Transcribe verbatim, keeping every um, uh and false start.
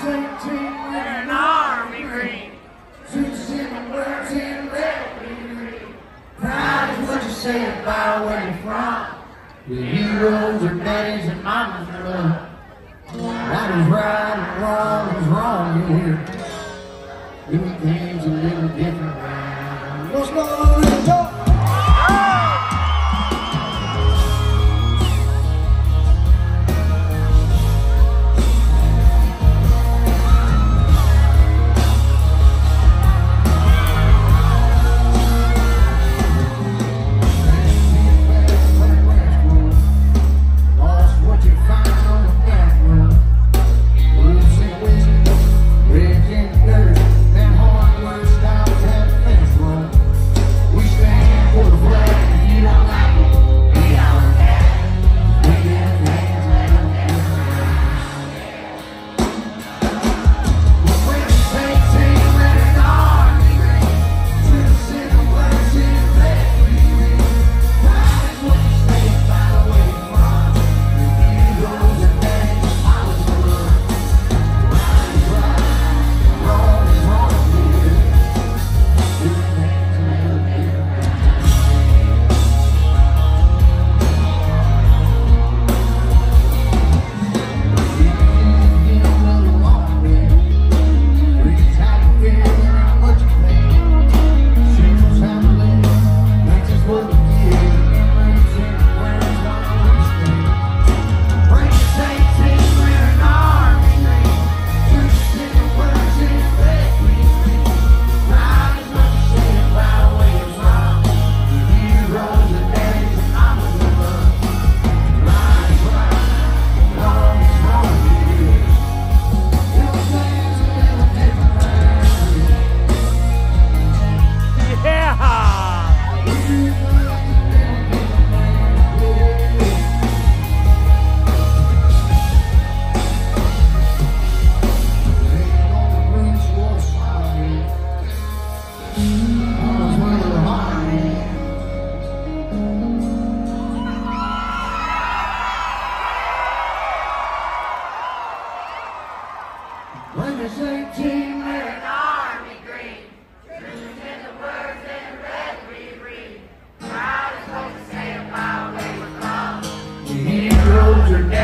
eighteen with an army green. Two simple words in red we read. Proud is what you say about where you're from. Your heroes are daddies and mamas love. What is right and wrong is wrong here. Doing things a little different now. What's going on in the talk? When it's eighteen with an army green, truth in the words in red we read. Proud is what we say about where we're from. The heroes are dead.